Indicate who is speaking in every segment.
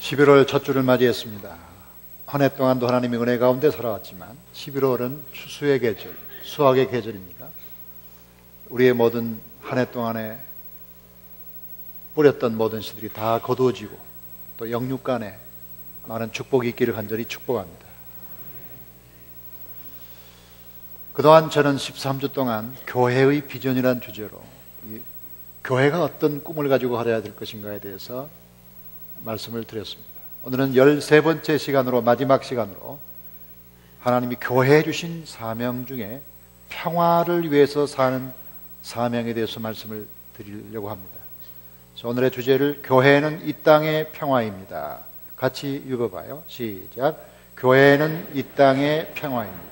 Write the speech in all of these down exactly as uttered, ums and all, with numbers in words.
Speaker 1: 십일월 첫 주를 맞이했습니다. 한 해 동안도 하나님의 은혜 가운데 살아왔지만 십일월은 추수의 계절, 수확의 계절입니다. 우리의 모든 한 해 동안에 뿌렸던 모든 씨들이 다 거두어지고 또 영육간에 많은 축복이 있기를 간절히 축복합니다. 그동안 저는 십삼 주 동안 교회의 비전이라는 주제로 이 교회가 어떤 꿈을 가지고 살아야 될 것인가에 대해서 말씀을 드렸습니다. 오늘은 열세 번째 시간으로, 마지막 시간으로 하나님이 교회에 주신 사명 중에 평화를 위해서 사는 사명에 대해서 말씀을 드리려고 합니다. 오늘의 주제를 교회는 이 땅의 평화입니다. 같이 읽어봐요. 시작. 교회는 이 땅의 평화입니다.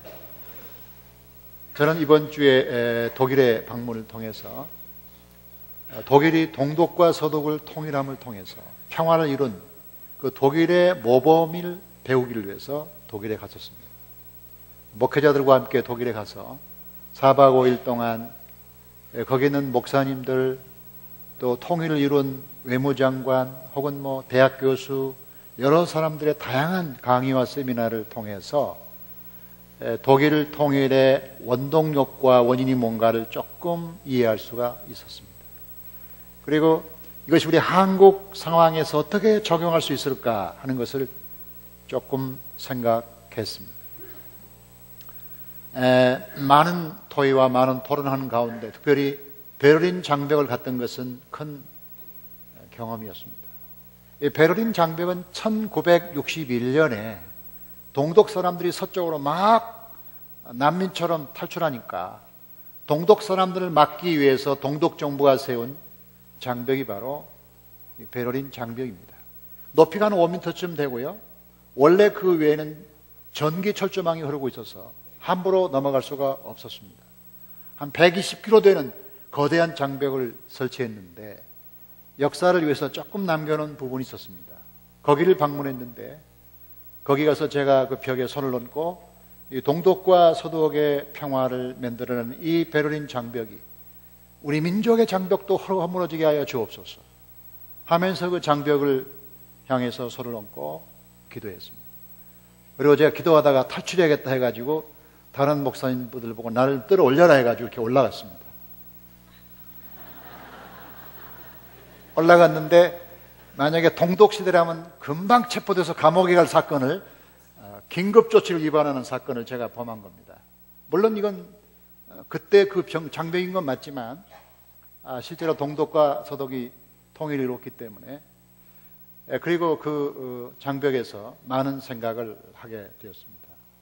Speaker 1: 저는 이번 주에 독일의 방문을 통해서 독일이 동독과 서독을 통일함을 통해서 평화를 이룬 그 독일의 모범을 배우기를 위해서 독일에 갔었습니다. 목회자들과 함께 독일에 가서 사 박 오 일 동안 거기 있는 목사님들, 또 통일을 이룬 외무장관 혹은 뭐 대학 교수, 여러 사람들의 다양한 강의와 세미나를 통해서 독일 통일의 원동력과 원인이 뭔가를 조금 이해할 수가 있었습니다. 그리고 이것이 우리 한국 상황에서 어떻게 적용할 수 있을까 하는 것을 조금 생각했습니다. 에, 많은 토의와 많은 토론하는 가운데 특별히 베를린 장벽을 갔던 것은 큰 경험이었습니다. 이 베를린 장벽은 천구백육십일 년에 동독 사람들이 서쪽으로 막 난민처럼 탈출하니까 동독 사람들을 막기 위해서 동독 정부가 세운 장벽이 바로 베를린 장벽입니다. 높이가 한 오 미터쯤 되고요. 원래 그 외에는 전기 철조망이 흐르고 있어서 함부로 넘어갈 수가 없었습니다. 한 백이십 킬로미터 되는 거대한 장벽을 설치했는데 역사를 위해서 조금 남겨놓은 부분이 있었습니다. 거기를 방문했는데 거기 가서 제가 그 벽에 손을 얹고 이 동독과 서독의 평화를 만들어내는 이 베를린 장벽이 우리 민족의 장벽도 허물어지게 하여 주옵소서 하면서 그 장벽을 향해서 손을 얹고 기도했습니다. 그리고 제가 기도하다가 탈출해야겠다 해가지고 다른 목사님들 보고 나를 들어 올려라 해가지고 이렇게 올라갔습니다. 올라갔는데 만약에 동독시대라면 금방 체포돼서 감옥에 갈 사건을 긴급조치를 위반하는 사건을 제가 범한 겁니다. 물론 이건 그때 그 장벽인 건 맞지만 실제로 동독과 서독이 통일을 이뤘기 때문에 그리고 그 장벽에서 많은 생각을 하게 되었습니다.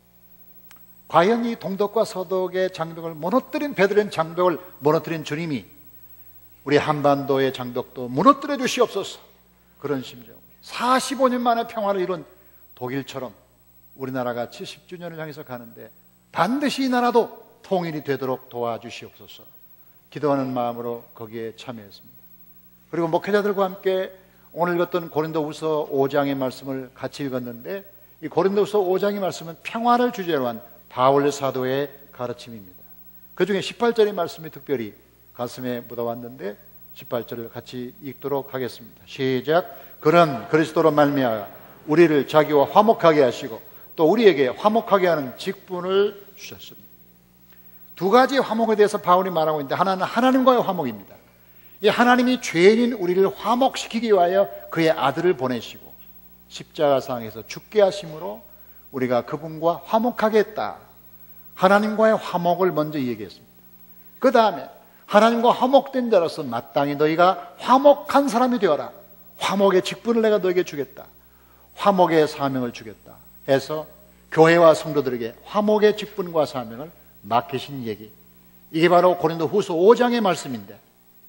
Speaker 1: 과연 이 동독과 서독의 장벽을 무너뜨린 베들린 장벽을 무너뜨린 주님이 우리 한반도의 장벽도 무너뜨려 주시옵소서 그런 심정. 사십오 년 만에 평화를 이룬 독일처럼 우리나라가 칠십 주년을 향해서 가는데 반드시 이 나라도 통일이 되도록 도와주시옵소서 기도하는 마음으로 거기에 참여했습니다. 그리고 목회자들과 함께 오늘 읽었던 고린도후서 오 장의 말씀을 같이 읽었는데 이 고린도후서 오 장의 말씀은 평화를 주제로 한 바울 사도의 가르침입니다. 그 중에 십팔 절의 말씀이 특별히 가슴에 묻어왔는데 십팔 절을 같이 읽도록 하겠습니다. 시작. 그는 그리스도로 말미암아 우리를 자기와 화목하게 하시고 또 우리에게 화목하게 하는 직분을 주셨습니다. 두 가지 화목에 대해서 바울이 말하고 있는데 하나는 하나님과의 화목입니다. 이 하나님이 죄인인 우리를 화목시키기 위하여 그의 아들을 보내시고 십자가상에서 죽게 하심으로 우리가 그분과 화목하게 했다. 하나님과의 화목을 먼저 얘기했습니다. 그 다음에 하나님과 화목된 자로서 마땅히 너희가 화목한 사람이 되어라. 화목의 직분을 내가 너에게 주겠다. 화목의 사명을 주겠다 해서 교회와 성도들에게 화목의 직분과 사명을 맡기신 얘기. 이게 바로 고린도후서 오 장의 말씀인데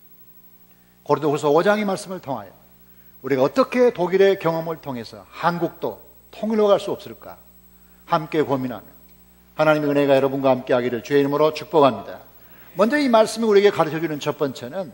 Speaker 1: 고린도후서 오 장의 말씀을 통하여 우리가 어떻게 독일의 경험을 통해서 한국도 통일로 갈 수 없을까 함께 고민하며 하나님의 은혜가 여러분과 함께 하기를 주의 이름으로 축복합니다. 먼저 이 말씀이 우리에게 가르쳐주는 첫 번째는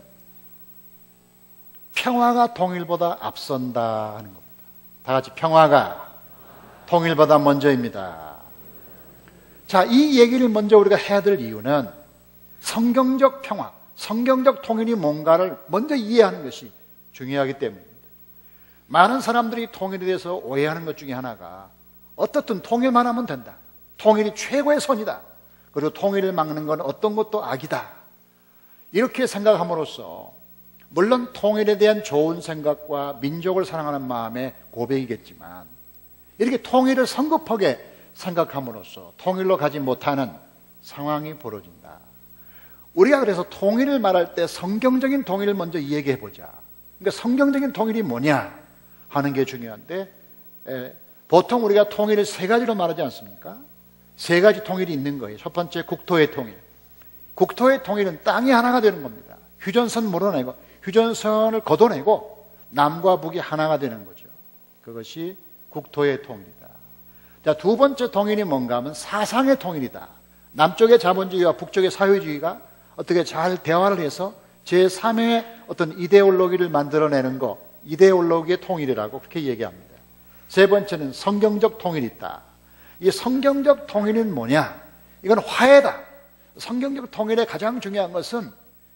Speaker 1: 평화가 통일보다 앞선다 하는 겁니다. 다 같이 평화가 통일보다 먼저입니다. 자, 이 얘기를 먼저 우리가 해야 될 이유는 성경적 평화, 성경적 통일이 뭔가를 먼저 이해하는 것이 중요하기 때문입니다. 많은 사람들이 통일에 대해서 오해하는 것 중에 하나가 어떻든 통일만 하면 된다. 통일이 최고의 선이다. 그리고 통일을 막는 건 어떤 것도 악이다. 이렇게 생각함으로써 물론 통일에 대한 좋은 생각과 민족을 사랑하는 마음의 고백이겠지만 이렇게 통일을 성급하게 생각함으로써 통일로 가지 못하는 상황이 벌어진다. 우리가 그래서 통일을 말할 때 성경적인 통일을 먼저 이야기해 보자. 그러니까 성경적인 통일이 뭐냐 하는 게 중요한데 에, 보통 우리가 통일을 세 가지로 말하지 않습니까? 세 가지 통일이 있는 거예요. 첫 번째 국토의 통일. 국토의 통일은 땅이 하나가 되는 겁니다. 휴전선 물어내고 휴전선을 걷어내고 남과 북이 하나가 되는 거죠. 그것이 국토의 통일이다. 자, 두 번째 통일이 뭔가 하면 사상의 통일이다. 남쪽의 자본주의와 북쪽의 사회주의가 어떻게 잘 대화를 해서 제삼의 어떤 이데올로기를 만들어내는 것, 이데올로기의 통일이라고 그렇게 얘기합니다. 세 번째는 성경적 통일이 있다. 이 성경적 통일은 뭐냐? 이건 화해다. 성경적 통일의 가장 중요한 것은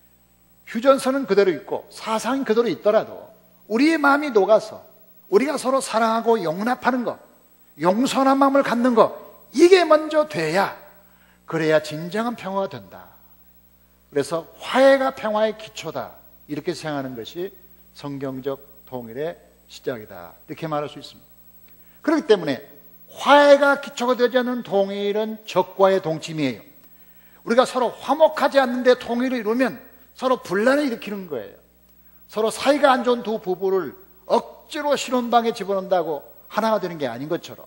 Speaker 1: 휴전선은 그대로 있고 사상이 그대로 있더라도 우리의 마음이 녹아서 우리가 서로 사랑하고 용납하는 것, 용서하는 마음을 갖는 것, 이게 먼저 돼야 그래야 진정한 평화가 된다. 그래서 화해가 평화의 기초다. 이렇게 생각하는 것이 성경적 통일의 시작이다. 이렇게 말할 수 있습니다. 그렇기 때문에 화해가 기초가 되지 않는 통일은 적과의 동침이에요. 우리가 서로 화목하지 않는데 통일을 이루면 서로 분란을 일으키는 거예요. 서로 사이가 안 좋은 두 부부를 억지로 신혼방에 집어넣는다고 하나가 되는 게 아닌 것처럼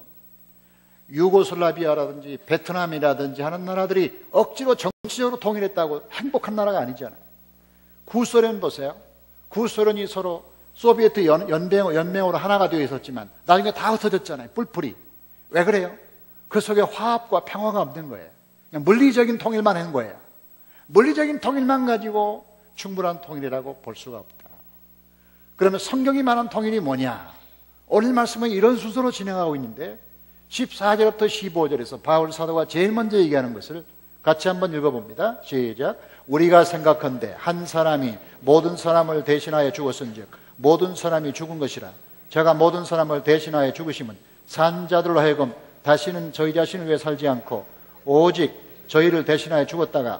Speaker 1: 유고슬라비아라든지 베트남이라든지 하는 나라들이 억지로 정치적으로 통일했다고 행복한 나라가 아니잖아요. 구소련 보세요. 구소련이 서로 소비에트 연, 연맹, 연맹으로 하나가 되어 있었지만 나중에 다 흩어졌잖아요. 뿔뿔이. 왜 그래요? 그 속에 화합과 평화가 없는 거예요. 그냥 물리적인 통일만 한 거예요. 물리적인 통일만 가지고 충분한 통일이라고 볼 수가 없다. 그러면 성경이 말한 통일이 뭐냐? 오늘 말씀은 이런 순서로 진행하고 있는데 십사 절부터 십오 절에서 바울 사도가 제일 먼저 얘기하는 것을 같이 한번 읽어봅니다. 시작. 우리가 생각한데 한 사람이 모든 사람을 대신하여 죽었은즉 모든 사람이 죽은 것이라. 제가 모든 사람을 대신하여 죽으심은 산 자들로 하여금 다시는 저희 자신을 위해 살지 않고 오직 저희를 대신하여 죽었다가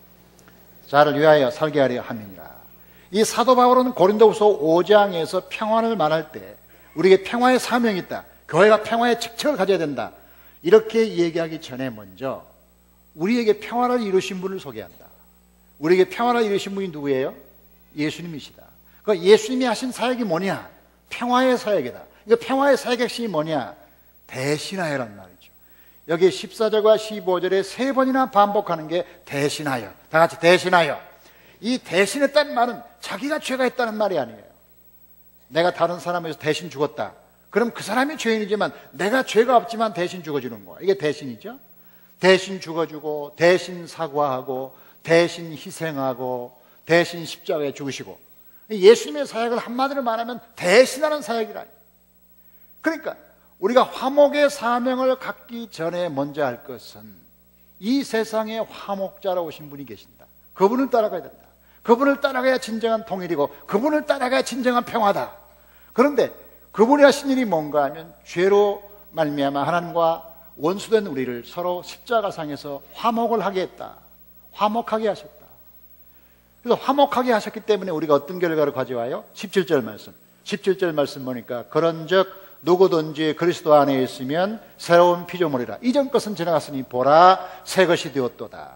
Speaker 1: 자를 위하여 살게 하려 함이니라. 이 사도 바울은 고린도후서 오 장에서 평화를 말할 때 우리에게 평화의 사명이 있다. 교회가 평화의 직책을 가져야 된다. 이렇게 얘기하기 전에 먼저 우리에게 평화를 이루신 분을 소개한다. 우리에게 평화를 이루신 분이 누구예요? 예수님이시다. 그 예수님이 하신 사역이 뭐냐? 평화의 사역이다. 그 평화의 사역의 핵심이 뭐냐? 대신하여란 말이죠. 여기 십사 절과 십오 절에 세 번이나 반복하는 게 대신하여. 다 같이 대신하여. 이 대신했다는 말은 자기가 죄가 있다는 말이 아니에요. 내가 다른 사람에서 대신 죽었다. 그럼 그 사람이 죄인이지만 내가 죄가 없지만 대신 죽어주는 거야. 이게 대신이죠. 대신 죽어주고 대신 사과하고 대신 희생하고 대신 십자가에 죽으시고 예수님의 사역을 한마디로 말하면 대신하는 사역이라. 그러니까 우리가 화목의 사명을 갖기 전에 먼저 할 것은 이 세상에 화목자로 오신 분이 계신다. 그분을 따라가야 된다. 그분을 따라가야 진정한 통일이고 그분을 따라가야 진정한 평화다. 그런데 그분이 하신 일이 뭔가 하면 죄로 말미암아 하나님과 원수된 우리를 서로 십자가상에서 화목을 하게 했다. 화목하게 하셨다. 그래서 화목하게 하셨기 때문에 우리가 어떤 결과를 가져와요? 십칠 절 말씀. 십칠 절 말씀 보니까 그런즉 누구든지 그리스도 안에 있으면 새로운 피조물이라. 이전 것은 지나갔으니 보라 새 것이 되었도다.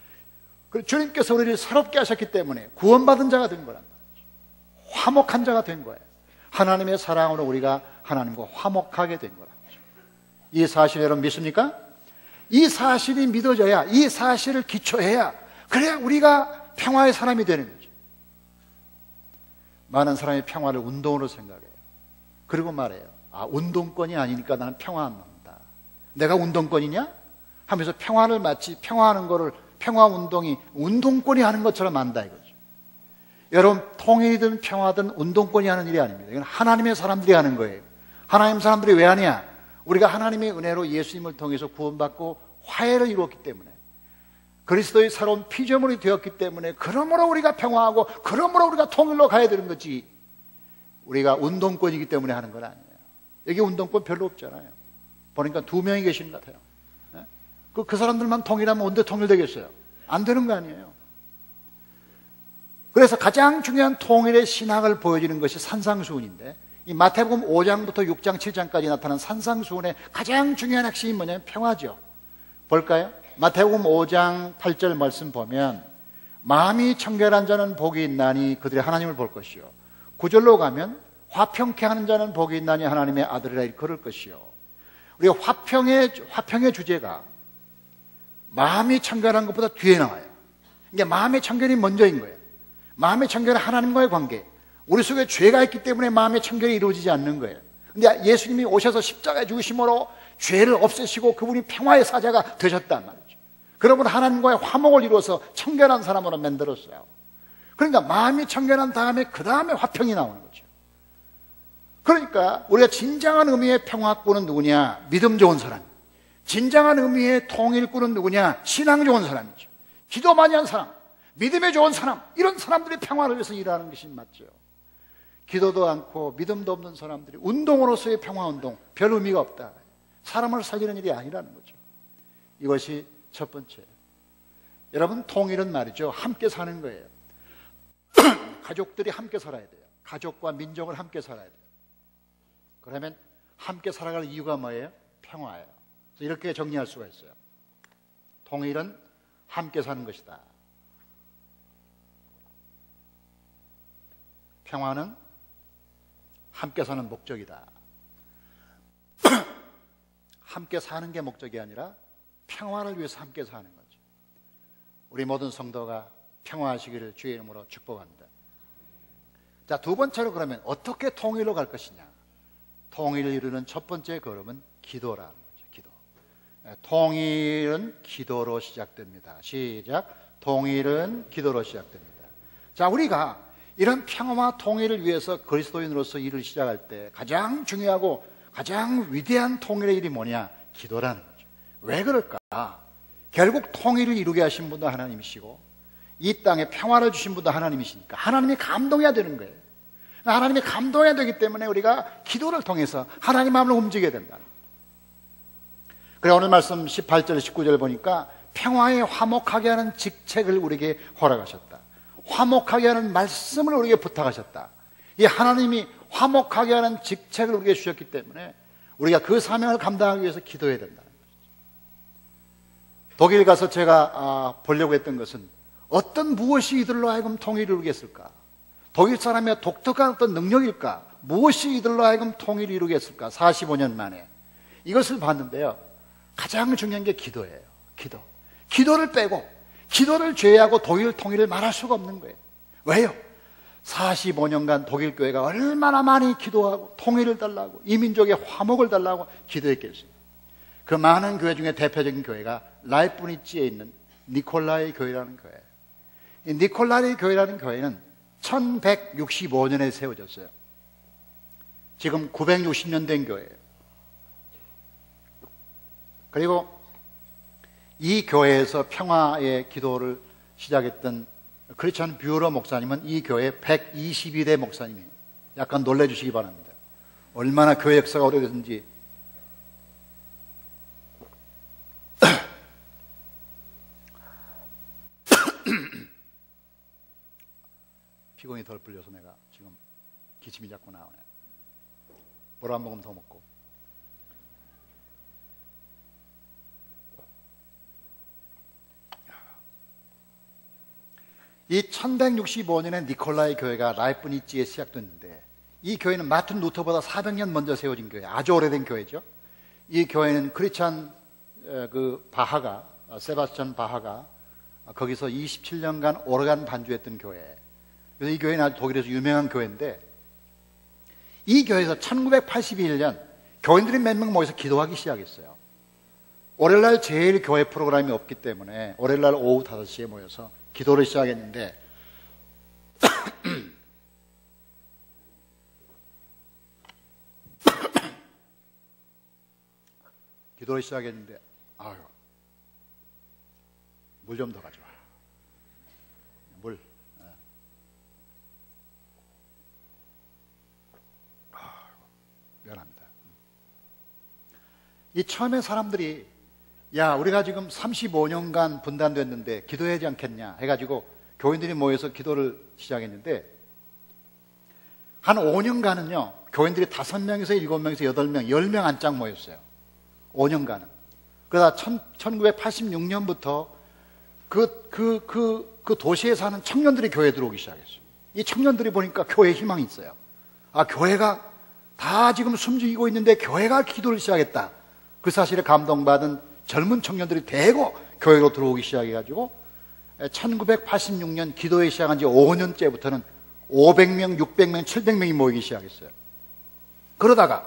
Speaker 1: 주님께서 우리를 새롭게 하셨기 때문에 구원받은 자가 된 거란 말이죠. 화목한 자가 된 거예요. 하나님의 사랑으로 우리가 하나님과 화목하게 된 거란 말이죠. 이 사실 여러분 믿습니까? 이 사실이 믿어져야, 이 사실을 기초해야 그래야 우리가 평화의 사람이 되는 거죠. 많은 사람이 평화를 운동으로 생각해요. 그리고 말해요. 아, 운동권이 아니니까 나는 평화 안 만다. 내가 운동권이냐? 하면서 평화를 마치 평화하는 거를 평화 운동이 운동권이 하는 것처럼 안다 이거죠. 여러분, 통일이든 평화든 운동권이 하는 일이 아닙니다. 이건 하나님의 사람들이 하는 거예요. 하나님 사람들이 왜 하냐? 우리가 하나님의 은혜로 예수님을 통해서 구원받고 화해를 이루었기 때문에, 그리스도의 새로운 피조물이 되었기 때문에, 그러므로 우리가 평화하고 그러므로 우리가 통일로 가야 되는 거지. 우리가 운동권이기 때문에 하는 건 아니에요. 여기 운동권 별로 없잖아요. 보니까 두 명이 계신 것 같아요. 그, 그 사람들만 통일하면 언제 통일되겠어요? 안 되는 거 아니에요. 그래서 가장 중요한 통일의 신학을 보여주는 것이 산상수훈인데, 이 마태복음 오 장부터 육 장, 칠 장까지 나타난 산상수훈의 가장 중요한 핵심이 뭐냐면 평화죠. 볼까요? 마태복음 오 장 팔 절 말씀 보면 마음이 청결한 자는 복이 있나니 그들이 하나님을 볼 것이요, 구 절로 가면 화평케 하는 자는 복이 있나니 하나님의 아들이라 일컬을 것이요. 우리가 화평의, 화평의 주제가 마음이 청결한 것보다 뒤에 나와요. 그러니까 마음의 청결이 먼저인 거예요. 마음의 청결은 하나님과의 관계. 우리 속에 죄가 있기 때문에 마음의 청결이 이루어지지 않는 거예요. 근데 예수님이 오셔서 십자가에 죽으심으로 죄를 없애시고 그분이 평화의 사자가 되셨단 말이죠. 그러면 하나님과의 화목을 이루어서 청결한 사람으로 만들었어요. 그러니까 마음이 청결한 다음에 그 다음에 화평이 나오는 거죠. 그러니까 우리가 진정한 의미의 평화꾼은 누구냐? 믿음 좋은 사람. 진정한 의미의 통일꾼은 누구냐? 신앙 좋은 사람이죠. 기도 많이 한 사람, 믿음에 좋은 사람, 이런 사람들이 평화를 위해서 일하는 것이 맞죠. 기도도 않고 믿음도 없는 사람들이 운동으로서의 평화운동, 별 의미가 없다. 사람을 살리는 일이 아니라는 거죠. 이것이 첫 번째. 여러분, 통일은 말이죠, 함께 사는 거예요. 가족들이 함께 살아야 돼요. 가족과 민족을 함께 살아야 돼요. 그러면 함께 살아갈 이유가 뭐예요? 평화예요. 그래서 이렇게 정리할 수가 있어요. 통일은 함께 사는 것이다. 평화는 함께 사는 목적이다. 함께 사는 게 목적이 아니라 평화를 위해서 함께 사는 거죠. 우리 모든 성도가 평화하시기를 주의 이름으로 축복합니다. 자, 두 번째로 그러면 어떻게 통일로 갈 것이냐? 통일을 이루는 첫 번째 걸음은 기도라는 거죠. 기도. 통일은 기도로 시작됩니다. 시작. 통일은 기도로 시작됩니다. 자, 우리가 이런 평화와 통일을 위해서 그리스도인으로서 일을 시작할 때 가장 중요하고 가장 위대한 통일의 일이 뭐냐? 기도라는 거죠. 왜 그럴까? 결국 통일을 이루게 하신 분도 하나님이시고 이 땅에 평화를 주신 분도 하나님이시니까 하나님이 감동해야 되는 거예요. 하나님이 감동해야 되기 때문에 우리가 기도를 통해서 하나님 마음을 움직여야 된다. 그래, 오늘 말씀 십팔 절 십구 절 보니까 평화에 화목하게 하는 직책을 우리에게 허락하셨다. 화목하게 하는 말씀을 우리에게 부탁하셨다. 이 하나님이 화목하게 하는 직책을 우리에게 주셨기 때문에 우리가 그 사명을 감당하기 위해서 기도해야 된다는 것이죠. 독일 가서 제가 아, 보려고 했던 것은 어떤 무엇이 이들로 하여금 통일을 이루게 했을까? 독일 사람의 독특한 어떤 능력일까? 무엇이 이들로 하여금 통일을 이루게 했을까? 사십오 년 만에 이것을 봤는데요, 가장 중요한 게 기도예요. 기도. 기도를 빼고 기도를 제외하고 독일 통일을 말할 수가 없는 거예요. 왜요? 사십오 년간 독일 교회가 얼마나 많이 기도하고 통일을 달라고 이 민족의 화목을 달라고 기도했겠어요. 그 많은 교회 중에 대표적인 교회가 라이프니츠에 있는 니콜라이 교회라는 교회예요. 이 니콜라이 교회라는 교회는 천백육십오 년에 세워졌어요. 지금 구백육십 년 된 교회예요. 그리고 이 교회에서 평화의 기도를 시작했던 크리스찬 뷰러 목사님은 이 교회 백이십이 대 목사님이에요. 약간 놀래주시기 바랍니다. 얼마나 교회 역사가 오래됐는지. 피곤이 덜 풀려서 내가 지금 기침이 자꾸 나오네. 물 한 모금 더 먹고. 이 천백육십오 년에 니콜라이 교회가 라이프니츠에 시작됐는데 이 교회는 마틴 루터보다 사백 년 먼저 세워진 교회, 아주 오래된 교회죠. 이 교회는 크리스찬 그 바하가 세바스찬 바하가 거기서 이십칠 년간 오르간 반주했던 교회. 그래서 이 교회는 아주 독일에서 유명한 교회인데 이 교회에서 천구백팔십일 년 교인들이 몇 명 모여서 기도하기 시작했어요. 월요일날 제일 교회 프로그램이 없기 때문에 월요일날 오후 다섯 시에 모여서 기도를 시작했는데 기도를 시작했는데 아유, 물 좀 더 가져와. 물. 이 처음에 사람들이 야, 우리가 지금 삼십오 년간 분단됐는데 기도해야 하지 않겠냐 해가지고 교인들이 모여서 기도를 시작했는데 한 오 년간은요 교인들이 다섯 명에서 일곱 명에서 여덟 명, 열 명 안짝 모였어요. 오 년간은. 그러다 천구백팔십육 년부터 그, 그, 그, 그 도시에 사는 청년들이 교회에 들어오기 시작했어요. 이 청년들이 보니까 교회에 희망이 있어요. 아, 교회가 다 지금 숨죽이고 있는데 교회가 기도를 시작했다. 그 사실에 감동받은 젊은 청년들이 대거 교회로 들어오기 시작해가지고 천구백팔십육 년 기도회 시작한 지 오 년째부터는 오백 명, 육백 명, 칠백 명이 모이기 시작했어요. 그러다가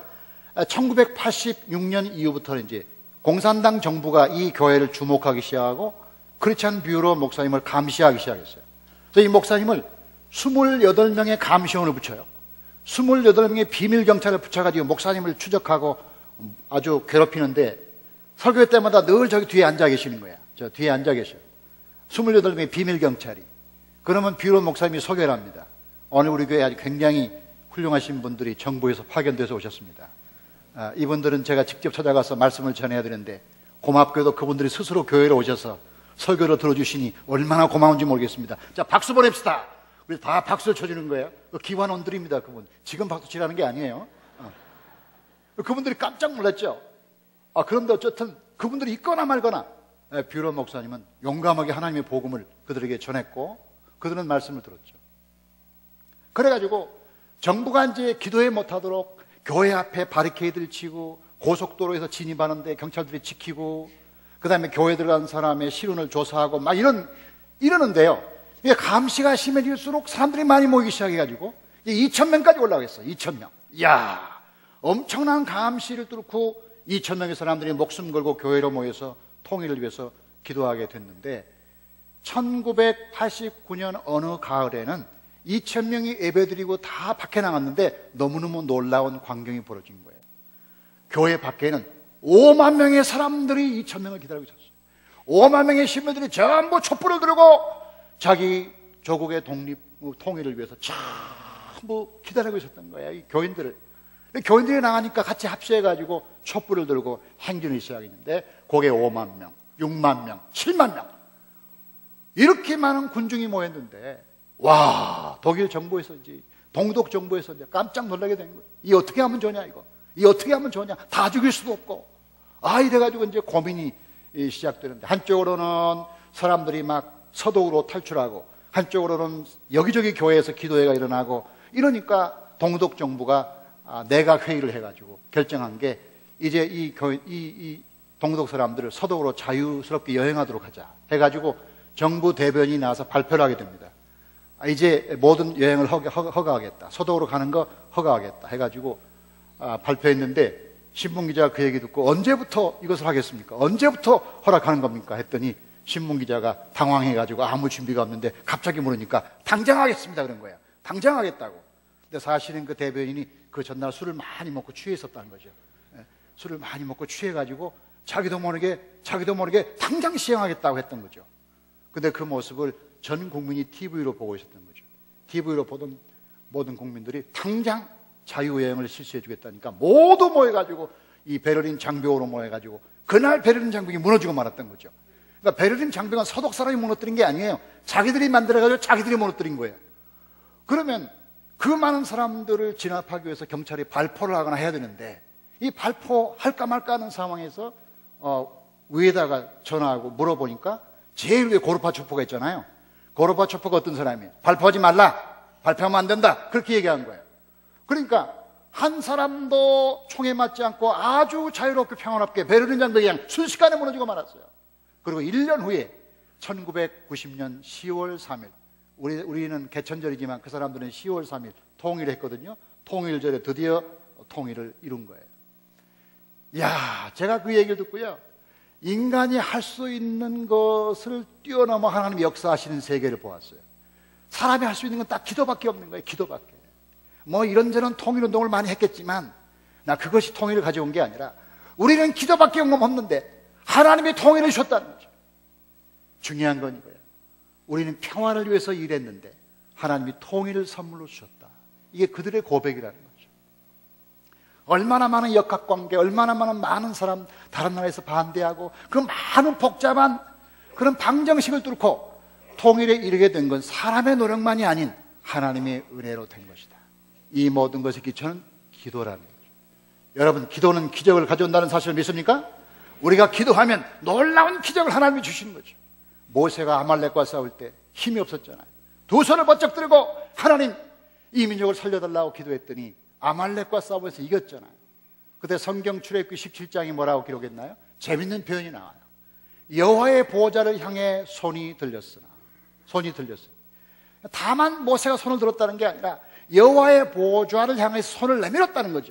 Speaker 1: 천구백팔십육 년 이후부터는 이제 공산당 정부가 이 교회를 주목하기 시작하고 크리스찬 뷰로 목사님을 감시하기 시작했어요. 그래서 이 목사님을 이십팔 명의 감시원을 붙여요. 이십팔 명의 비밀 경찰을 붙여가지고 목사님을 추적하고 아주 괴롭히는데 설교 때마다 늘 저기 뒤에 앉아 계시는 거야. 저 뒤에 앉아 계셔요. 이십팔 명의 비밀 경찰이. 그러면 뷰로 목사님이 소개를 합니다. 오늘 우리 교회에 아주 굉장히 훌륭하신 분들이 정부에서 파견돼서 오셨습니다. 아, 이분들은 제가 직접 찾아가서 말씀을 전해야 되는데 고맙게도 그분들이 스스로 교회로 오셔서 설교를 들어주시니 얼마나 고마운지 모르겠습니다. 자, 박수 보냅시다. 우리 다 박수를 쳐주는 거예요. 기관원들입니다. 그분 지금 박수 치라는 게 아니에요. 어. 그분들이 깜짝 놀랐죠. 아, 그런데 어쨌든 그분들이 있거나 말거나 뷰로 목사님은 용감하게 하나님의 복음을 그들에게 전했고 그들은 말씀을 들었죠. 그래가지고 정부가 이제 기도회 못하도록 교회 앞에 바리케이드를 치고 고속도로에서 진입하는데 경찰들이 지키고 그 다음에 교회 들어간 사람의 실온을 조사하고 막 이런, 이러는데요. 이게 감시가 심해질수록 사람들이 많이 모이기 시작해가지고 이천 명까지 올라가겠어요. 이천 명. 이야, 엄청난 감시를 뚫고 이천 명의 사람들이 목숨 걸고 교회로 모여서 통일을 위해서 기도하게 됐는데 천구백팔십구 년 어느 가을에는 이천 명이 예배드리고 다 밖에 나갔는데 너무너무 놀라운 광경이 벌어진 거예요. 교회 밖에는 오만 명의 사람들이 이천 명을 기다리고 있었어요. 오만 명의 신부들이 전부 촛불을 들고 자기 조국의 독립, 통일을 위해서 전부 기다리고 있었던 거예요. 이 교인들을. 교인들이 나가니까 같이 합세해가지고 촛불을 들고 행진을 시작했는데 거기에 오만 명, 육만 명, 칠만 명 이렇게 많은 군중이 모였는데 와, 독일 정부에서인지 동독 정부에서 이제 깜짝 놀라게 된 거예요. 이 어떻게 하면 좋냐 이거. 이 어떻게 하면 좋냐. 다 죽일 수도 없고. 아, 이래가지고 이제 고민이 시작되는데 한쪽으로는 사람들이 막 서독으로 탈출하고 한쪽으로는 여기저기 교회에서 기도회가 일어나고 이러니까 동독 정부가 내각 회의를 해가지고 결정한 게 이제 이, 교, 이, 이 동독 사람들을 서독으로 자유스럽게 여행하도록 하자 해가지고 정부 대변인이 나와서 발표를 하게 됩니다. 이제 모든 여행을 허가, 허가하겠다. 서독으로 가는 거 허가하겠다 해가지고 아, 발표했는데 신문기자가 그 얘기 듣고 언제부터 이것을 하겠습니까? 언제부터 허락하는 겁니까? 했더니 신문기자가 당황해가지고 아무 준비가 없는데 갑자기 물으니까 당장 하겠습니다 그런 거예요. 당장 하겠다고. 근데 사실은 그 대변인이 그 전날 술을 많이 먹고 취해 있었다는 거죠. 예, 술을 많이 먹고 취해가지고 자기도 모르게 자기도 모르게 당장 시행하겠다고 했던 거죠. 근데 그 모습을 전 국민이 티비로 보고 있었던 거죠. 티비로 보던 모든 국민들이 당장 자유여행을 실시해 주겠다니까 모두 모여가지고 이 베를린 장벽으로 모여가지고 그날 베를린 장벽이 무너지고 말았던 거죠. 그러니까 베를린 장벽은 서독 사람이 무너뜨린 게 아니에요. 자기들이 만들어가지고 자기들이 무너뜨린 거예요. 그러면 그 많은 사람들을 진압하기 위해서 경찰이 발포를 하거나 해야 되는데 이 발포할까 말까 하는 상황에서 어, 위에다가 전화하고 물어보니까 제일 위에 고르바초프가 있잖아요. 고르바초프가 어떤 사람이에요? 발포하지 말라. 발표하면 안 된다. 그렇게 얘기한 거예요. 그러니까 한 사람도 총에 맞지 않고 아주 자유롭게 평화롭게 베를린 장벽이 그냥 순식간에 무너지고 말았어요. 그리고 일 년 후에 천구백구십 년 시월 삼일 우리, 우리는 개천절이지만 그 사람들은 시월 삼일 통일을 했거든요. 통일절에 드디어 통일을 이룬 거예요. 이야, 제가 그 얘기를 듣고요. 인간이 할 수 있는 것을 뛰어넘어 하나님이 역사하시는 세계를 보았어요. 사람이 할 수 있는 건 딱 기도밖에 없는 거예요. 기도밖에. 뭐 이런저런 통일운동을 많이 했겠지만 나 그것이 통일을 가져온 게 아니라 우리는 기도밖에 없는데 하나님이 통일을 주셨다는 거죠. 중요한 건 이거예요. 우리는 평화를 위해서 일했는데 하나님이 통일을 선물로 주셨다. 이게 그들의 고백이라는 거죠. 얼마나 많은 역학관계, 얼마나 많은 많은 사람 다른 나라에서 반대하고 그 많은 복잡한 그런 방정식을 뚫고 통일에 이르게 된 건 사람의 노력만이 아닌 하나님의 은혜로 된 것이다. 이 모든 것의 기초는 기도라는 거죠. 여러분, 기도는 기적을 가져온다는 사실을 믿습니까? 우리가 기도하면 놀라운 기적을 하나님이 주시는 거죠. 모세가 아말렉과 싸울 때 힘이 없었잖아요. 두 손을 번쩍 들고 하나님, 이 민족을 살려달라고 기도했더니 아말렉과 싸우면서 이겼잖아요. 그때 성경 출애굽기 십칠 장이 뭐라고 기록했나요? 재밌는 표현이 나와요. 여호와의 보호자를 향해 손이 들렸으나, 손이 들렸어요. 다만 모세가 손을 들었다는 게 아니라 여호와의 보호자를 향해 손을 내밀었다는 거죠.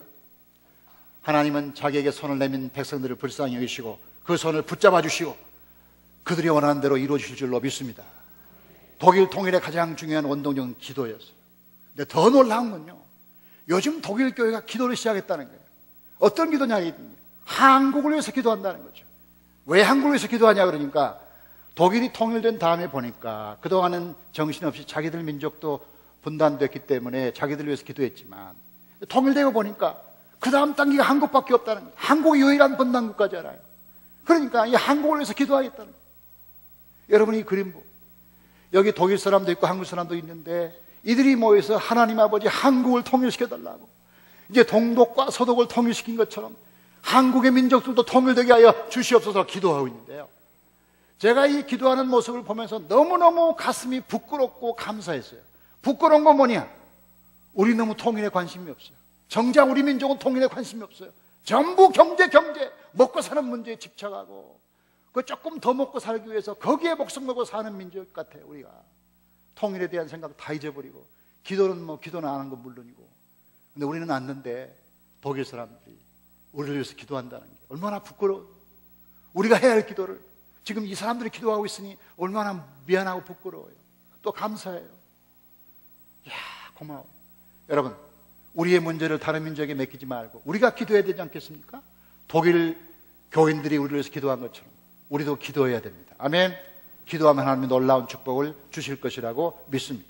Speaker 1: 하나님은 자기에게 손을 내민 백성들을 불쌍히 여기시고 그 손을 붙잡아 주시고 그들이 원하는 대로 이루어 주실 줄로 믿습니다. 독일 통일의 가장 중요한 원동력은 기도였어요. 근데 더 놀라운 건요, 요즘 독일 교회가 기도를 시작했다는 거예요. 어떤 기도냐? 한국을 위해서 기도한다는 거죠. 왜 한국을 위해서 기도하냐 그러니까 독일이 통일된 다음에 보니까 그동안은 정신없이 자기들 민족도 분단됐기 때문에 자기들 위해서 기도했지만 통일되고 보니까 그 다음 단계가 한국밖에 없다는 거예요. 한국이 유일한 분단국가잖아요. 그러니까 이 한국을 위해서 기도하겠다는 거예요. 여러분이 이 그림 보고 여기 독일 사람도 있고 한국 사람도 있는데 이들이 모여서 하나님 아버지 한국을 통일시켜달라고, 이제 동독과 서독을 통일시킨 것처럼 한국의 민족들도 통일되게 하여 주시옵소서 기도하고 있는데요, 제가 이 기도하는 모습을 보면서 너무너무 가슴이 부끄럽고 감사했어요. 부끄러운 건 뭐냐? 우리 너무 통일에 관심이 없어요. 정작 우리 민족은 통일에 관심이 없어요. 전부 경제 경제 먹고 사는 문제에 집착하고 그 조금 더 먹고 살기 위해서 거기에 목숨 걸고 사는 민족 같아요. 우리가 통일에 대한 생각 다 잊어버리고 기도는 뭐 기도는 안 하는 건 물론이고, 근데 우리는 않는데 독일 사람들이 우리를 위해서 기도한다는 게 얼마나 부끄러워. 우리가 해야 할 기도를 지금 이 사람들이 기도하고 있으니 얼마나 미안하고 부끄러워요. 또 감사해요. 이야, 고마워. 여러분, 우리의 문제를 다른 민족에게 맡기지 말고 우리가 기도해야 되지 않겠습니까? 독일 교인들이 우리를 위해서 기도한 것처럼 우리도 기도해야 됩니다. 아멘. 기도하면 하나님이 놀라운 축복을 주실 것이라고 믿습니다.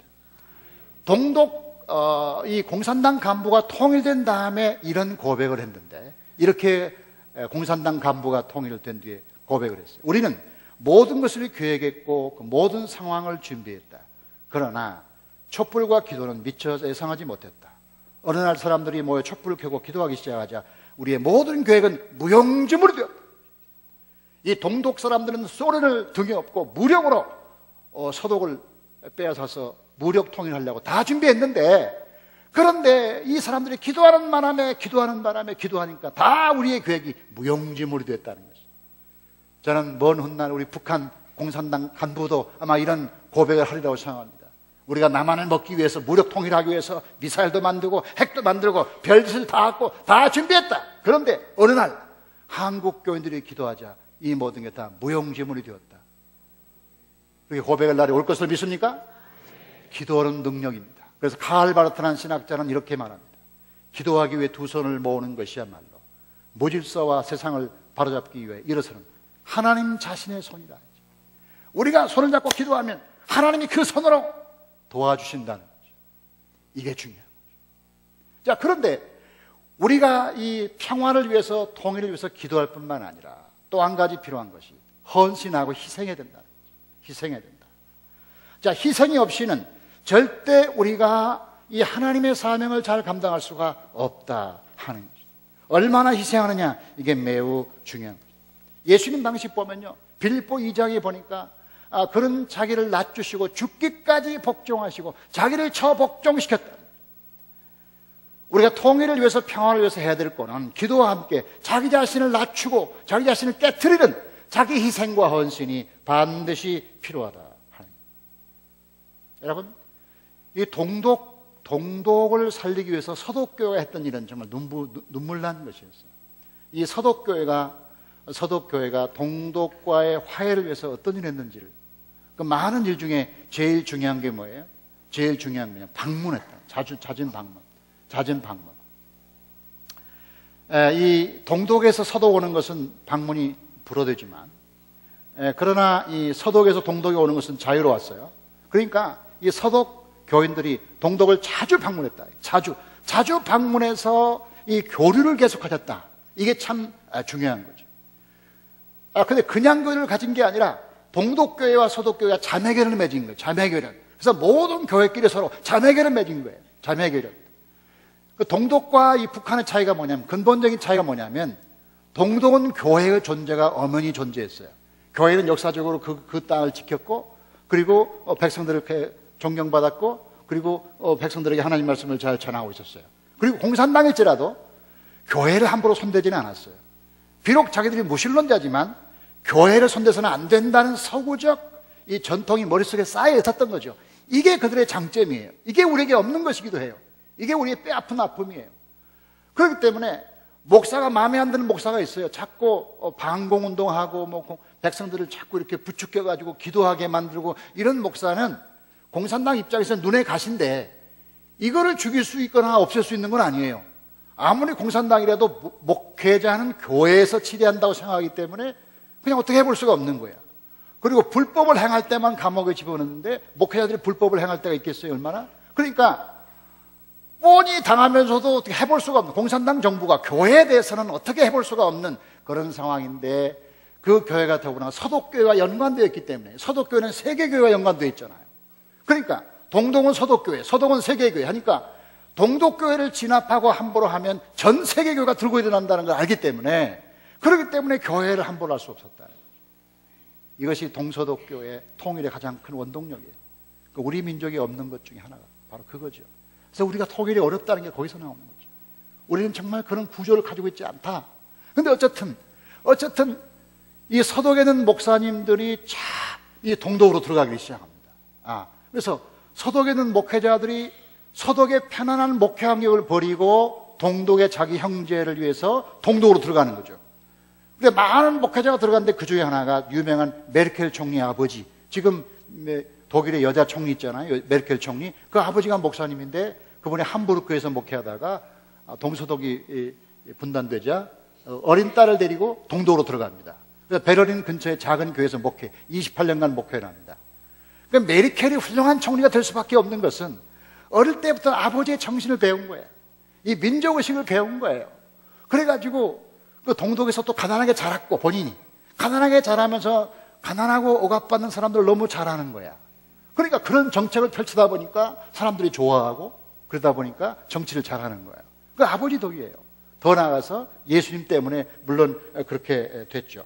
Speaker 1: 동독 어, 이 공산당 간부가 통일된 다음에 이런 고백을 했는데, 이렇게 공산당 간부가 통일된 뒤에 고백을 했어요. 우리는 모든 것을 계획했고 그 모든 상황을 준비했다. 그러나 촛불과 기도는 미처 예상하지 못했다. 어느 날 사람들이 모여 촛불을 켜고 기도하기 시작하자 우리의 모든 계획은 무용지물이 되었다. 이 동독 사람들은 소련을 등에 업고 무력으로 어, 서독을 빼앗아서 무력 통일하려고 다 준비했는데, 그런데 이 사람들이 기도하는 바람에 기도하는 바람에 기도하니까 다 우리의 계획이 무용지물이 됐다는 것이죠. 저는 먼 훗날 우리 북한 공산당 간부도 아마 이런 고백을 하리라고 생각합니다. 우리가 남한을 먹기 위해서 무력 통일하기 위해서 미사일도 만들고 핵도 만들고 별짓을 다 하고 다 준비했다. 그런데 어느 날 한국 교인들이 기도하자 이 모든 게 다 무용지물이 되었다. 그렇게 고백할 날이 올 것을 믿습니까? 기도는 능력입니다. 그래서 칼 바르트라는 신학자는 이렇게 말합니다. 기도하기 위해 두 손을 모으는 것이야말로 무질서와 세상을 바로잡기 위해 일어서는 하나님 자신의 손이다. 우리가 손을 잡고 기도하면 하나님이 그 손으로 도와주신다는 거죠. 이게 중요한 거죠. 자, 그런데 우리가 이 평화를 위해서, 통일을 위해서 기도할 뿐만 아니라 또 한 가지 필요한 것이 헌신하고 희생해야 된다는 거죠. 희생해야 된다. 자, 희생이 없이는 절대 우리가 이 하나님의 사명을 잘 감당할 수가 없다 하는 거죠. 얼마나 희생하느냐, 이게 매우 중요한 거죠. 예수님 방식 보면요, 빌립보 이 장에 보니까 아, 그런 자기를 낮추시고 죽기까지 복종하시고 자기를 처복종시켰다. 우리가 통일을 위해서, 평화를 위해서 해야 될 거는 기도와 함께 자기 자신을 낮추고 자기 자신을 깨트리는 자기 희생과 헌신이 반드시 필요하다 하는. 여러분, 이 동독, 동독을 살리기 위해서 서독교회가 했던 일은 정말 눈부, 눈물 난 것이었어요. 이 서독교회가, 서독교회가 동독과의 화해를 위해서 어떤 일을 했는지를, 그 많은 일 중에 제일 중요한 게 뭐예요? 제일 중요한 게 방문했다. 자주, 잦은 방문. 잦은 방문. 에, 이 동독에서 서독 오는 것은 방문이 불어되지만, 에, 그러나 이 서독에서 동독에 오는 것은 자유로웠어요. 그러니까 이 서독 교인들이 동독을 자주 방문했다. 자주, 자주 방문해서 이 교류를 계속하셨다. 이게 참 중요한 거죠. 아, 근데 그냥 교회를 가진 게 아니라 동독교회와 서독교회가 자매결을 맺은 거예요. 자매결을. 그래서 모든 교회끼리 서로 자매결을 맺은 거예요. 자매결을. 그 동독과 이 북한의 차이가 뭐냐면, 근본적인 차이가 뭐냐면, 동독은 교회의 존재가 엄연히 존재했어요. 교회는 역사적으로 그, 그 땅을 지켰고, 그리고 어, 백성들을 존경받았고, 그리고 어, 백성들에게 하나님 말씀을 잘 전하고 있었어요. 그리고 공산당일지라도 교회를 함부로 손대지는 않았어요. 비록 자기들이 무신론자지만 교회를 손대서는 안 된다는 서구적 이 전통이 머릿속에 쌓여 있었던 거죠. 이게 그들의 장점이에요. 이게 우리에게 없는 것이기도 해요. 이게 우리의 뼈아픈 아픔이에요. 그렇기 때문에 목사가 마음에 안 드는 목사가 있어요. 자꾸 반공운동하고 뭐 백성들을 자꾸 이렇게 부추겨가지고 기도하게 만들고, 이런 목사는 공산당 입장에서 눈에 가신데 이거를 죽일 수 있거나 없앨 수 있는 건 아니에요. 아무리 공산당이라도 목회자는 교회에서 치리한다고 생각하기 때문에 그냥 어떻게 해볼 수가 없는 거야. 그리고 불법을 행할 때만 감옥에 집어넣는데 목회자들이 불법을 행할 때가 있겠어요, 얼마나? 그러니까 뻔히 당하면서도 어떻게 해볼 수가 없는, 공산당 정부가 교회에 대해서는 어떻게 해볼 수가 없는 그런 상황인데, 그 교회가 더구나 서독교회와 연관되어 있기 때문에, 서독교회는 세계교회와 연관되어 있잖아요. 그러니까 동독은 서독교회, 서독은 세계교회 하니까 동독교회를 진압하고 함부로 하면 전 세계교회가 들고 일어난다는 걸 알기 때문에, 그렇기 때문에 교회를 함부로 할 수 없었다. 이것이 동서독교의 통일의 가장 큰 원동력이에요. 우리 민족이 없는 것 중에 하나가 바로 그거죠. 그래서 우리가 통일이 어렵다는 게 거기서 나오는 거죠. 우리는 정말 그런 구조를 가지고 있지 않다. 근데 어쨌든 어쨌든 이 서독에는 목사님들이 자, 이 동독으로 들어가기 시작합니다. 아, 그래서 서독에는 목회자들이 서독의 편안한 목회 환경을 버리고 동독의 자기 형제를 위해서 동독으로 들어가는 거죠. 근데 많은 목회자가 들어갔는데 그 중에 하나가 유명한 메르켈 총리 아버지, 지금 독일의 여자 총리 있잖아요, 메르켈 총리. 그 아버지가 목사님인데 그분이 함부르크에서 목회하다가 동서독이 분단되자 어린 딸을 데리고 동독으로 들어갑니다. 그래서 베를린 근처의 작은 교회에서 목회, 이십팔 년간 목회를 합니다. 그러니까 메르켈이 훌륭한 총리가 될 수밖에 없는 것은 어릴 때부터 아버지의 정신을 배운 거예요. 이 민족의식을 배운 거예요. 그래가지고 그 동독에서 또 가난하게 자랐고, 본인이 가난하게 자라면서 가난하고 억압받는 사람들을 너무 잘하는 거야. 그러니까 그런 정책을 펼치다 보니까 사람들이 좋아하고, 그러다 보니까 정치를 잘하는 거예요. 그 아버지 덕이에요. 더 나아가서 예수님 때문에 물론 그렇게 됐죠.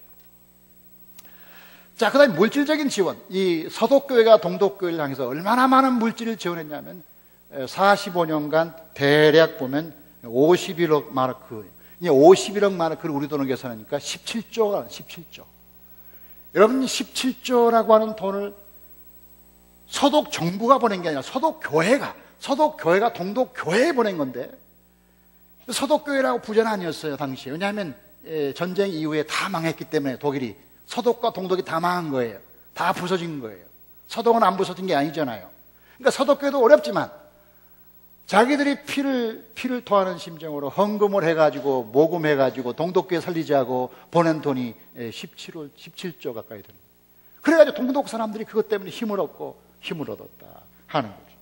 Speaker 1: 자, 그 다음에 물질적인 지원. 이 서독교회가 동독교회를 향해서 얼마나 많은 물질을 지원했냐면 사십오 년간 대략 보면 오십일억 마르크, 오십일억 마르크를 우리 돈으로 계산하니까 십칠조가 십칠조. 여러분, 십칠조라고 하는 돈을 서독 정부가 보낸 게 아니라 서독 교회가, 서독 교회가 동독 교회에 보낸 건데, 서독 교회라고 부자는 아니었어요 당시에. 왜냐하면 전쟁 이후에 다 망했기 때문에 독일이, 서독과 동독이 다 망한 거예요. 다 부서진 거예요. 서독은 안 부서진 게 아니잖아요. 그러니까 서독 교회도 어렵지만 자기들이 피를 피를 토하는 심정으로 헌금을 해가지고 모금해가지고 동독교회 살리자고 보낸 돈이 십칠조 가까이 됩니다. 그래가지고 동독 사람들이 그것 때문에 힘을 얻고 힘을 얻었다 하는 거죠.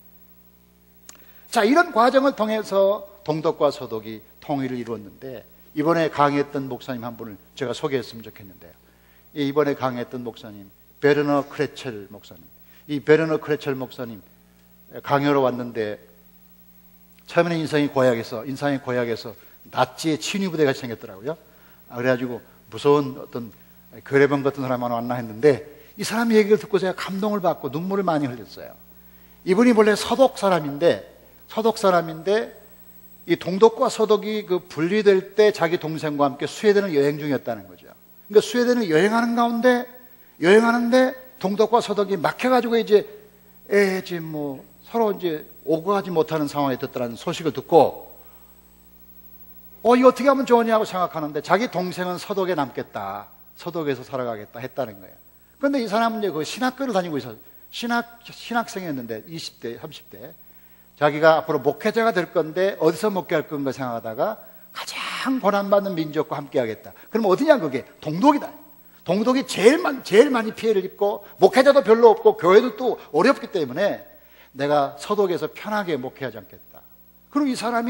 Speaker 1: 자, 이런 과정을 통해서 동독과 서독이 통일을 이루었는데, 이번에 강의했던 목사님 한 분을 제가 소개했으면 좋겠는데요. 이번에 강의했던 목사님, 베르너 크레첼 목사님. 이 베르너 크레첼 목사님 강의로 왔는데 처음에는 인상이 고약해서 인상이 고약해서 나치의 친위부대같이 생겼더라고요. 그래가지고 무서운 어떤 거래병 같은 사람 하나 왔나 했는데, 이 사람 얘기를 듣고 제가 감동을 받고 눈물을 많이 흘렸어요. 이분이 원래 서독 사람인데 서독 사람인데 이 동독과 서독이 그 분리될 때 자기 동생과 함께 스웨덴을 여행 중이었다는 거죠. 그러니까 스웨덴을 여행하는 가운데 여행하는데 동독과 서독이 막혀가지고 이제 에 이제 뭐 서로 이제 오고 가지 못하는 상황에 됐다는 소식을 듣고, 어 이거 어떻게 하면 좋으냐고 생각하는데 자기 동생은 서독에 남겠다, 서독에서 살아가겠다 했다는 거예요. 그런데 이 사람은 이제 그 신학교를 다니고 있어, 신학 신학생이었는데 이십 대, 삼십 대. 자기가 앞으로 목회자가 될 건데 어디서 목회할 건가 생각하다가 가장 고난받는 민족과 함께 하겠다. 그럼 어디냐, 그게 동독이다. 동독이 제일 많이, 제일 많이 피해를 입고 목회자도 별로 없고 교회도 또 어렵기 때문에 내가 서독에서 편하게 목회하지 않겠다. 그리고 이 사람이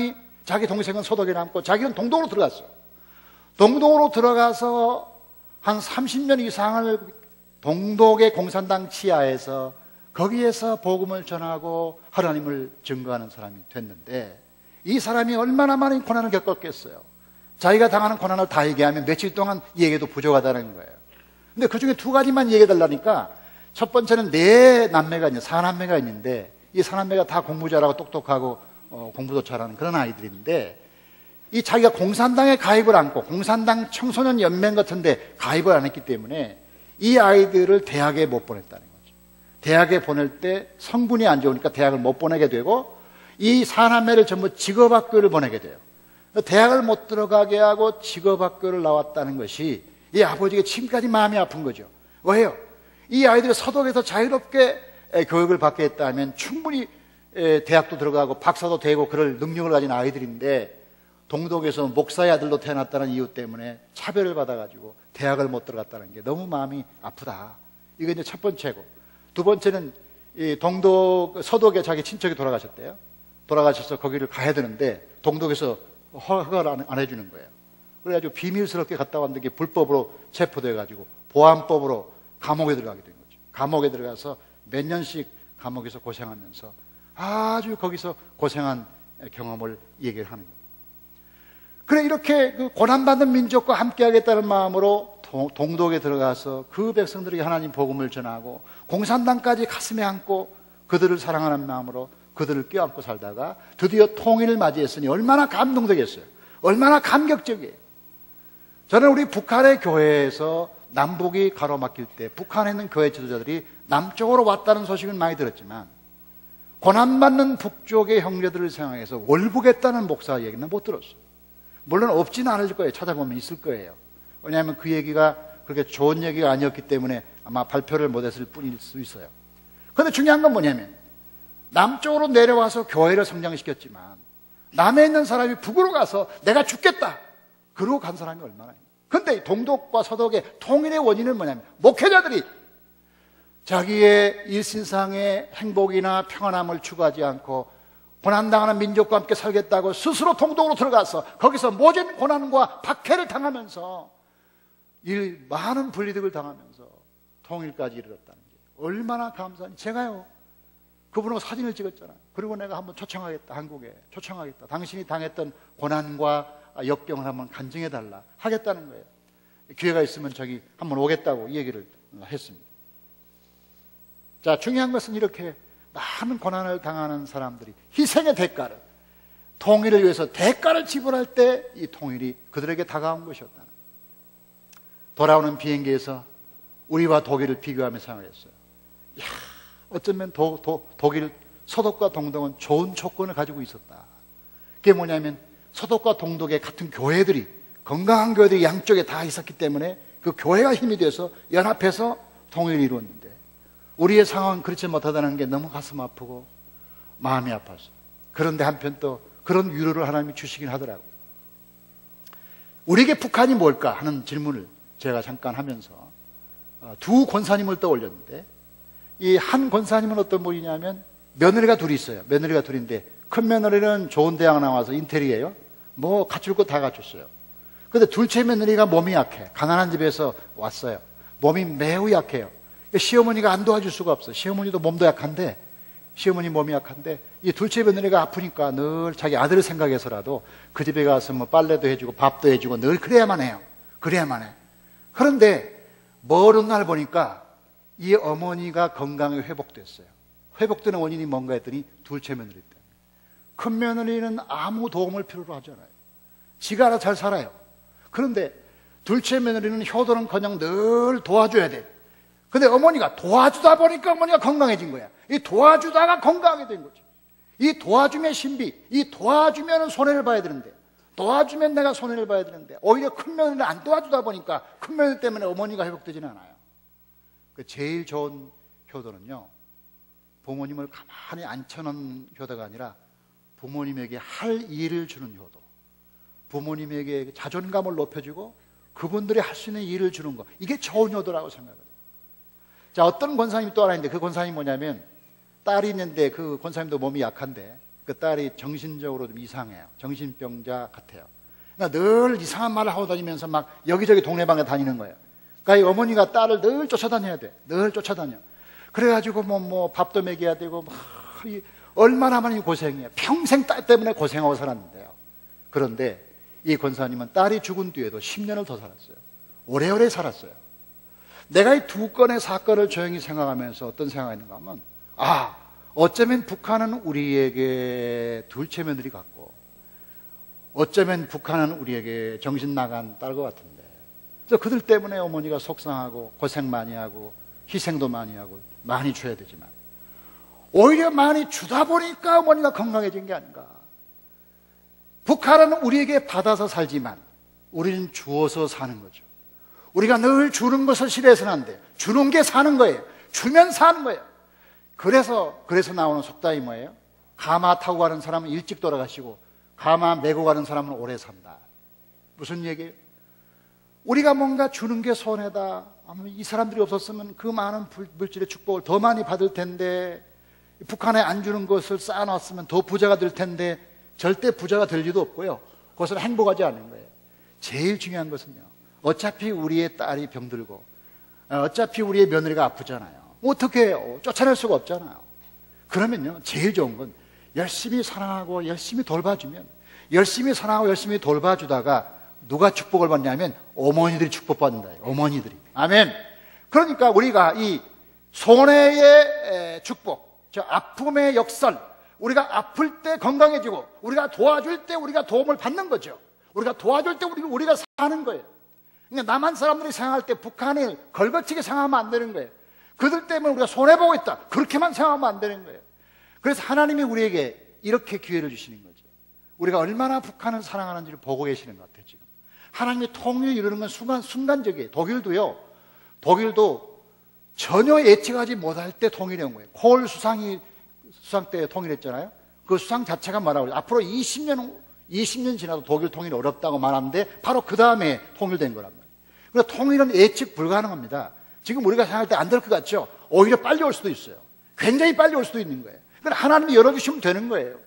Speaker 1: 자기 동생은 소독에 남고 자기는 동독으로 들어갔어. 동독으로 들어가서 한 삼십 년 이상을 동독의 공산당 치하에서 거기에서 복음을 전하고 하나님을 증거하는 사람이 됐는데, 이 사람이 얼마나 많은 고난을 겪었겠어요. 자기가 당하는 고난을 다 얘기하면 며칠 동안 얘기해도 부족하다는 거예요. 근데 그 중에 두 가지만 얘기해달라니까, 첫 번째는 네 남매가 있는데, 사남매가 있는데, 이 사남매가 다 공부 잘하고 똑똑하고 어, 공부도 잘하는 그런 아이들인데, 이 자기가 공산당에 가입을 않고 공산당 청소년 연맹 같은데 가입을 안 했기 때문에 이 아이들을 대학에 못 보냈다는 거죠. 대학에 보낼 때 성분이 안 좋으니까 대학을 못 보내게 되고, 이 사남매를 전부 직업학교를 보내게 돼요. 대학을 못 들어가게 하고 직업학교를 나왔다는 것이 이 아버지가 지금까지 마음이 아픈 거죠. 왜요? 이 아이들이 서독에서 자유롭게 교육을 받게 했다면 충분히 대학도 들어가고 박사도 되고 그럴 능력을 가진 아이들인데, 동독에서 목사의 아들로 태어났다는 이유 때문에 차별을 받아가지고 대학을 못 들어갔다는 게 너무 마음이 아프다. 이게 이제 첫 번째고, 두 번째는 이 동독, 서독에 자기 친척이 돌아가셨대요. 돌아가셔서 거기를 가야 되는데 동독에서 허가를 안, 안 해주는 거예요. 그래가지고 비밀스럽게 갔다 왔는데 불법으로 체포돼가지고 보안법으로 감옥에 들어가게 된 거죠. 감옥에 들어가서 몇 년씩 감옥에서 고생하면서 아주 거기서 고생한 경험을 얘기를 하는 거예요. 그래, 이렇게 그 고난받는 민족과 함께 하겠다는 마음으로 동독에 들어가서 그 백성들에게 하나님 복음을 전하고 공산당까지 가슴에 안고 그들을 사랑하는 마음으로 그들을 껴안고 살다가 드디어 통일을 맞이했으니 얼마나 감동되겠어요. 얼마나 감격적이에요. 저는 우리 북한의 교회에서 남북이 가로막힐 때 북한에 있는 교회 지도자들이 남쪽으로 왔다는 소식을 많이 들었지만, 고난받는 북쪽의 형제들을 생각해서 월북했다는 목사 얘기는 못 들었어요. 물론 없지는 않을 거예요. 찾아보면 있을 거예요. 왜냐하면 그 얘기가 그렇게 좋은 얘기가 아니었기 때문에 아마 발표를 못했을 뿐일 수 있어요. 그런데 중요한 건 뭐냐면, 남쪽으로 내려와서 교회를 성장시켰지만 남해 있는 사람이 북으로 가서 내가 죽겠다 그러고 간 사람이 얼마나 있어요. 그런데 동독과 서독의 통일의 원인은 뭐냐면, 목회자들이 자기의 일신상의 행복이나 평안함을 추구하지 않고 고난당하는 민족과 함께 살겠다고 스스로 동독으로 들어가서 거기서 모진 고난과 박해를 당하면서 이 많은 분리득을 당하면서 통일까지 이르렀다는 게 얼마나 감사한지. 제가요, 그분하고 사진을 찍었잖아요. 그리고 내가 한번 초청하겠다, 한국에 초청하겠다, 당신이 당했던 고난과 역경을 한번 간증해달라 하겠다는 거예요. 기회가 있으면 저기 한번 오겠다고 이 얘기를 했습니다. 자, 중요한 것은 이렇게 많은 고난을 당하는 사람들이 희생의 대가를, 통일을 위해서 대가를 지불할 때 이 통일이 그들에게 다가온 것이었다는. 돌아오는 비행기에서 우리와 독일을 비교하며 생각했어요. 이야, 어쩌면 도, 도, 독일 서독과 동독은 좋은 조건을 가지고 있었다. 그게 뭐냐면 서독과 동독의 같은 교회들이, 건강한 교회들이 양쪽에 다 있었기 때문에 그 교회가 힘이 돼서 연합해서 통일을 이루었는데, 우리의 상황은 그렇지 못하다는 게 너무 가슴 아프고 마음이 아팠어요. 그런데 한편 또 그런 위로를 하나님이 주시긴 하더라고요. 우리에게 북한이 뭘까 하는 질문을 제가 잠깐 하면서 두 권사님을 떠올렸는데, 이 한 권사님은 어떤 분이냐면 며느리가 둘이 있어요. 며느리가 둘인데 큰 며느리는 좋은 대학 나와서 인텔이에요. 뭐 갖출 거 다 갖췄어요. 그런데 둘째 며느리가 몸이 약해. 가난한 집에서 왔어요. 몸이 매우 약해요. 시어머니가 안 도와줄 수가 없어요. 시어머니도 몸도 약한데, 시어머니 몸이 약한데 이 둘째 며느리가 아프니까 늘 자기 아들을 생각해서라도 그 집에 가서 뭐 빨래도 해주고 밥도 해주고 늘 그래야만 해요. 그래야만 해. 그런데 먼 날 보니까 이 어머니가 건강이 회복됐어요. 회복되는 원인이 뭔가 했더니 둘째 며느리 때문에. 큰 며느리는 아무 도움을 필요로 하지 않아요. 지가 알아서 잘 살아요. 그런데 둘째 며느리는 효도는커녕 늘 도와줘야 돼. 근데 어머니가 도와주다 보니까 어머니가 건강해진 거야. 이 도와주다가 건강하게 된 거지. 이 도와줌의 신비, 이 도와주면 손해를 봐야 되는데, 도와주면 내가 손해를 봐야 되는데, 오히려 큰 며느리를 안 도와주다 보니까 큰 며느리 때문에 어머니가 회복되지는 않아요. 그 제일 좋은 효도는요, 부모님을 가만히 앉혀놓는 효도가 아니라 부모님에게 할 일을 주는 효도, 부모님에게 자존감을 높여주고 그분들이 할 수 있는 일을 주는 거, 이게 좋은 효도라고 생각해요. 자, 어떤 권사님이 또 하나 있는데, 그 권사님이 뭐냐면, 딸이 있는데 그 권사님도 몸이 약한데 그 딸이 정신적으로 좀 이상해요. 정신병자 같아요. 그러니까 늘 이상한 말을 하고 다니면서 막 여기저기 동네방에 다니는 거예요. 그러니까 이 어머니가 딸을 늘 쫓아다녀야 돼. 늘 쫓아다녀. 그래가지고 뭐, 뭐 밥도 먹여야 되고 막 얼마나 많이 고생해요. 평생 딸 때문에 고생하고 살았는데요. 그런데 이 권사님은 딸이 죽은 뒤에도 십 년을 더 살았어요. 오래오래 살았어요. 내가 이 두 건의 사건을 조용히 생각하면서 어떤 생각이 있는가 하면, 아, 어쩌면 북한은 우리에게 둘째 며느리 같고, 어쩌면 북한은 우리에게 정신 나간 딸 것 같은데, 그래서 그들 때문에 어머니가 속상하고 고생 많이 하고 희생도 많이 하고 많이 줘야 되지만, 오히려 많이 주다 보니까 어머니가 건강해진 게 아닌가. 북한은 우리에게 받아서 살지만 우리는 주어서 사는 거죠. 우리가 늘 주는 것을 싫어해서는 안 돼요. 주는 게 사는 거예요. 주면 사는 거예요. 그래서 그래서 나오는 속담이 뭐예요? 가마 타고 가는 사람은 일찍 돌아가시고 가마 메고 가는 사람은 오래 산다. 무슨 얘기예요? 우리가 뭔가 주는 게 손해다. 이 사람들이 없었으면 그 많은 물질의 축복을 더 많이 받을 텐데, 북한에 안 주는 것을 쌓아놨으면 더 부자가 될 텐데, 절대 부자가 될 리도 없고요. 그것은 행복하지 않은 거예요. 제일 중요한 것은요, 어차피 우리의 딸이 병들고 어차피 우리의 며느리가 아프잖아요. 어떻게 해요? 쫓아낼 수가 없잖아요. 그러면요, 제일 좋은 건 열심히 사랑하고 열심히 돌봐주면, 열심히 사랑하고 열심히 돌봐주다가 누가 축복을 받냐면 어머니들이 축복받는다. 어머니들이. 아멘. 그러니까 우리가 이 손해의 축복, 저 아픔의 역설, 우리가 아플 때 건강해지고 우리가 도와줄 때 우리가 도움을 받는 거죠. 우리가 도와줄 때 우리가, 우리가 사는 거예요. 그러니까 남한 사람들이 생각할 때 북한이 걸거치게 생각하면 안 되는 거예요. 그들 때문에 우리가 손해보고 있다, 그렇게만 생각하면 안 되는 거예요. 그래서 하나님이 우리에게 이렇게 기회를 주시는 거죠. 우리가 얼마나 북한을 사랑하는지를 보고 계시는 것 같아요. 지금 하나님이 통일을 이루는 건 순간, 순간적이에요. 독일도요, 독일도 전혀 예측하지 못할 때 통일이 온 거예요. 콜 수상이 수상 때 통일했잖아요. 그 수상 자체가 뭐라고 그래요? 앞으로 이십 년, 이십 년 지나도 독일 통일이 어렵다고 말하는데 바로 그 다음에 통일된 거란 말이에요. 그러니까 통일은 예측 불가능합니다. 지금 우리가 생각할 때 안 될 것 같죠? 오히려 빨리 올 수도 있어요. 굉장히 빨리 올 수도 있는 거예요. 그러니까 하나님이 열어주시면 되는 거예요.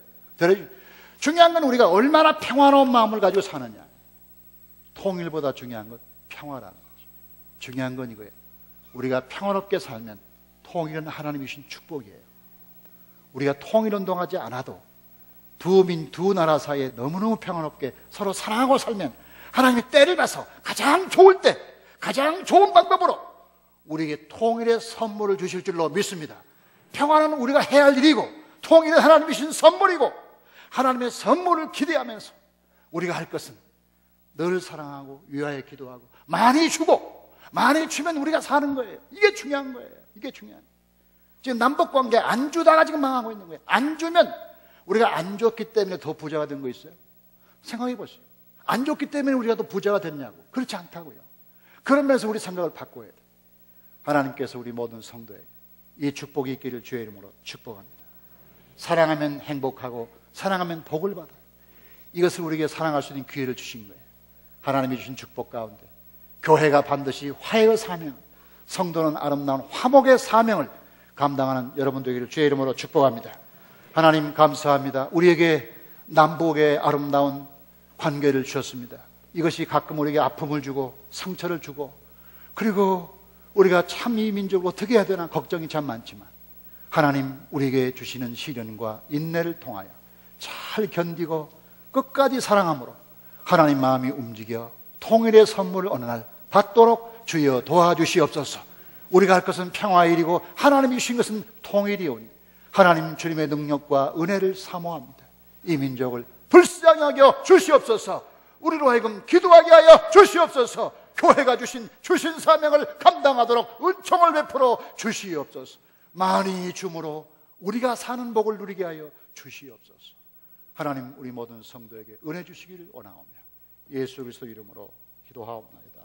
Speaker 1: 중요한 건 우리가 얼마나 평화로운 마음을 가지고 사느냐. 통일보다 중요한 건 평화라는 거죠. 중요한 건 이거예요. 우리가 평화롭게 살면 통일은 하나님이 주신 축복이에요. 우리가 통일운동하지 않아도 두 민, 두 나라 사이에 너무너무 평화롭게 서로 사랑하고 살면 하나님이 때를 봐서 가장 좋을 때, 가장 좋은 방법으로 우리에게 통일의 선물을 주실 줄로 믿습니다. 평화는 우리가 해야 할 일이고, 통일은 하나님이 주신 선물이고, 하나님의 선물을 기대하면서 우리가 할 것은 늘 사랑하고 위하여 기도하고 많이 주고, 많이 주면 우리가 사는 거예요. 이게 중요한 거예요. 이게 중요한 거예요. 지금 남북관계 안 주다가 지금 망하고 있는 거예요. 안 주면 우리가 안 줬기 때문에 더 부자가 된 거 있어요? 생각해 보세요. 안 줬기 때문에 우리가 더 부자가 됐냐고. 그렇지 않다고요. 그러면서 우리 생각을 바꿔야 돼요. 하나님께서 우리 모든 성도에게 이 축복이 있기를 주의 이름으로 축복합니다. 사랑하면 행복하고 사랑하면 복을 받아요. 이것을 우리에게 사랑할 수 있는 기회를 주신 거예요. 하나님이 주신 축복 가운데 교회가 반드시 화해의 사명, 성도는 아름다운 화목의 사명을 감당하는 여러분 되기를 주의 이름으로 축복합니다. 하나님 감사합니다. 우리에게 남북의 아름다운 관계를 주셨습니다. 이것이 가끔 우리에게 아픔을 주고 상처를 주고, 그리고 우리가 참 이 민족을 어떻게 해야 되나 걱정이 참 많지만, 하나님 우리에게 주시는 시련과 인내를 통하여 잘 견디고 끝까지 사랑함으로 하나님 마음이 움직여 통일의 선물을 어느 날 받도록 주여 도와주시옵소서. 우리가 할 것은 평화의 일이고 하나님이 주신 것은 통일이오니 하나님 주님의 능력과 은혜를 사모합니다. 이 민족을 불쌍히 여겨 주시옵소서. 우리로 하여금 기도하게 하여 주시옵소서. 교회가 주신 주신 사명을 감당하도록 은총을 베풀어 주시옵소서. 많이 줌으로 우리가 사는 복을 누리게 하여 주시옵소서. 하나님 우리 모든 성도에게 은혜 주시기를 원하오며 예수 그리스도 이름으로 기도하옵나이다.